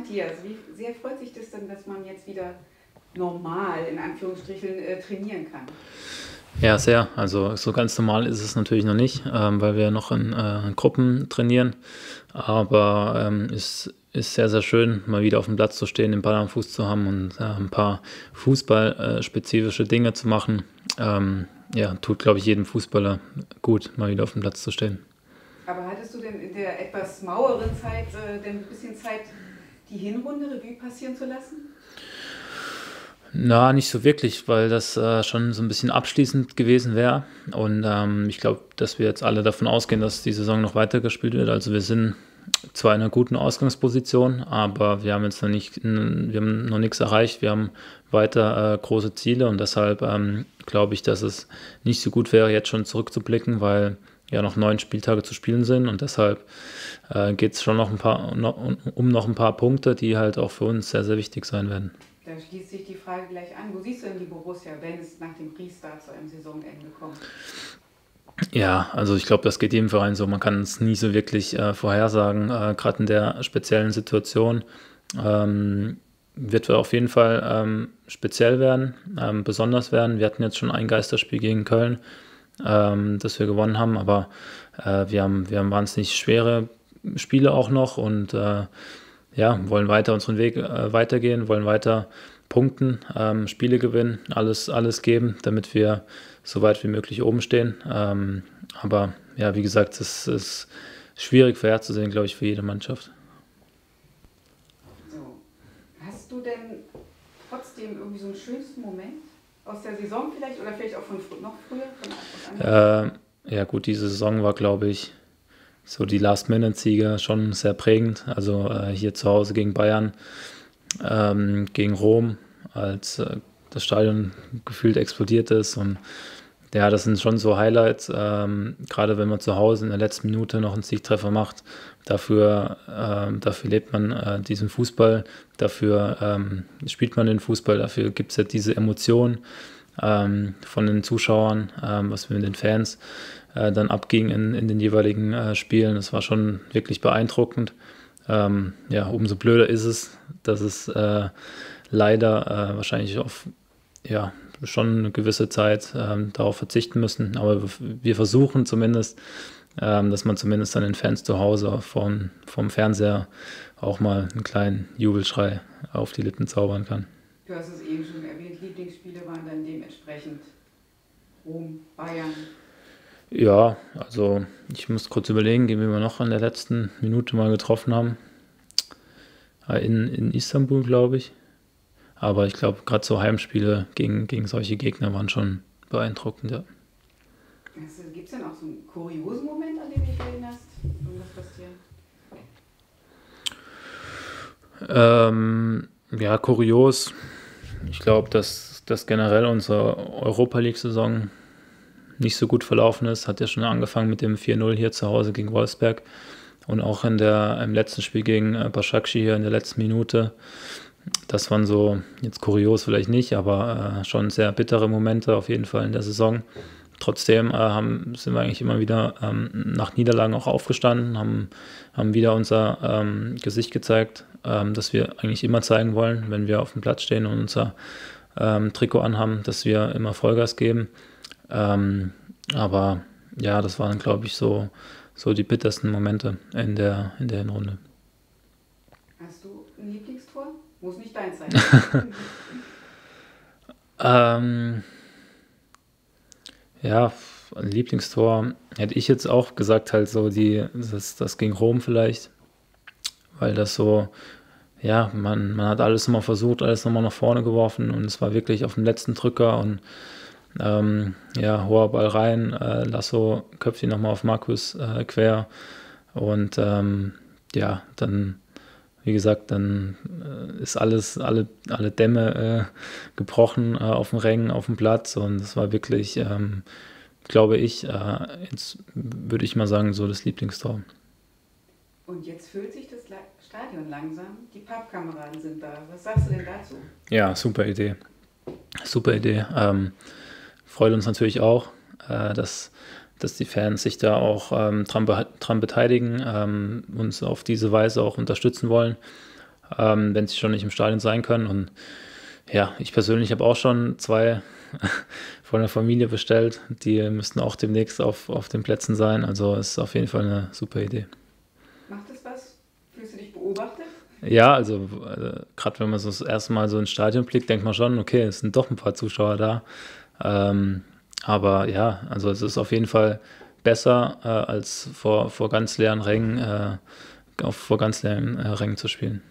Matthias, wie sehr freut sich das denn, dass man jetzt wieder normal, in Anführungsstrichen, trainieren kann? Ja, sehr. Also so ganz normal ist es natürlich noch nicht, weil wir noch in Gruppen trainieren. Aber ist sehr, sehr schön, mal wieder auf dem Platz zu stehen, den Ball am Fuß zu haben und ein paar fußballspezifische Dinge zu machen. Ja, tut, glaube ich, jedem Fußballer gut, mal wieder auf dem Platz zu stehen. Aber hattest du denn in der etwas maueren Zeit denn ein bisschen Zeit, die Hinrunde Revue passieren zu lassen? Na, nicht so wirklich, weil das schon so ein bisschen abschließend gewesen wäre. Und ich glaube, dass wir jetzt alle davon ausgehen, dass die Saison noch weitergespielt wird. Also wir sind zwar in einer guten Ausgangsposition, aber wir haben jetzt wir haben noch nichts erreicht. Wir haben weiter große Ziele und deshalb glaube ich, dass es nicht so gut wäre, jetzt schon zurückzublicken, weil ja noch 9 Spieltage zu spielen sind und deshalb geht es schon noch um noch ein paar Punkte, die halt auch für uns sehr, sehr wichtig sein werden. Da schließt sich die Frage gleich an. Wo siehst du denn die Borussia, wenn es nach dem Restart zu einem Saisonende kommt? Ja, also ich glaube, das geht jedem Verein so. Man kann es nie so wirklich vorhersagen, gerade in der speziellen Situation. Wird auf jeden Fall speziell werden, besonders werden. Wir hatten jetzt schon ein Geisterspiel gegen Köln, das wir gewonnen haben, aber wir haben wahnsinnig schwere Spiele auch noch und ja, wollen weiter unseren Weg weitergehen, wollen weiter punkten, Spiele gewinnen, alles geben, damit wir so weit wie möglich oben stehen. Aber ja, wie gesagt, es ist schwierig vorherzusehen, glaube ich, für jede Mannschaft. So. Hast du denn trotzdem irgendwie so einen schönsten Moment aus der Saison vielleicht oder vielleicht auch von noch früher? Ja gut, diese Saison war, glaube ich, so die Last-Minute-Siege schon sehr prägend. Also hier zu Hause gegen Bayern, gegen Rom, als das Stadion gefühlt explodiert ist. Und ja, das sind schon so Highlights, gerade wenn man zu Hause in der letzten Minute noch einen Siegtreffer macht. Dafür lebt man diesen Fußball, dafür spielt man den Fußball, dafür gibt es ja diese Emotion von den Zuschauern, was wir mit den Fans dann abging in den jeweiligen Spielen. Das war schon wirklich beeindruckend. Ja, umso blöder ist es, dass es leider wahrscheinlich auf ja, schon eine gewisse Zeit darauf verzichten müssen. Aber wir versuchen zumindest, dass man zumindest an den Fans zu Hause vom Fernseher auch mal einen kleinen Jubelschrei auf die Lippen zaubern kann. Du hast es eben schon erwähnt, Lieblingsspiele waren dann dementsprechend Rom, Bayern. Ja, also ich muss kurz überlegen, wen wir noch in der letzten Minute mal getroffen haben. In Istanbul, glaube ich. Aber ich glaube, gerade so Heimspiele gegen solche Gegner waren schon beeindruckend, ja. Gibt es denn auch so einen kuriosen Moment, an den du dich erinnerst? Ja, kurios. Ich glaube, dass generell unsere Europa League-Saison nicht so gut verlaufen ist. Hat ja schon angefangen mit dem 4-0 hier zu Hause gegen Wolfsberg und auch im letzten Spiel gegen Başakşehir hier in der letzten Minute. Das waren so, jetzt kurios vielleicht nicht, aber schon sehr bittere Momente auf jeden Fall in der Saison. Trotzdem sind wir eigentlich immer wieder nach Niederlagen auch aufgestanden, haben wieder unser Gesicht gezeigt, das wir eigentlich immer zeigen wollen, wenn wir auf dem Platz stehen und unser Trikot anhaben, dass wir immer Vollgas geben. Aber ja, das waren, glaube ich, so die bittersten Momente in der Hinrunde. Hast du ein Lieblingstor? Muss nicht deins sein. Ja, ein Lieblingstor hätte ich jetzt auch gesagt, halt so das gegen Rom vielleicht, weil das so, ja, man hat alles nochmal versucht, alles nochmal nach vorne geworfen und es war wirklich auf dem letzten Drücker und ja, hoher Ball rein, Lasso köpft ihn nochmal auf Markus quer und ja, dann, wie gesagt, dann ist alle Dämme gebrochen auf dem Rängen, auf dem Platz und es war wirklich, glaube ich, jetzt würde ich mal sagen, so das Lieblingstor. Und jetzt füllt sich das Stadion langsam, die Pappkameraden sind da. Was sagst du denn dazu? Ja, super Idee. Super Idee. Freut uns natürlich auch, dass die Fans sich da auch dran beteiligen, uns auf diese Weise auch unterstützen wollen. wenn sie schon nicht im Stadion sein können. Und ja, ich persönlich habe auch schon 2 von der Familie bestellt. Die müssten auch demnächst auf den Plätzen sein. Also ist auf jeden Fall eine super Idee. Macht das was? Fühlst du dich beobachtet? Ja, also gerade wenn man so das erste Mal so ins Stadion blickt, denkt man schon, okay, es sind doch ein paar Zuschauer da. Aber ja, also es ist auf jeden Fall besser, als vor ganz leeren Rängen, vor ganz leeren Rängen zu spielen.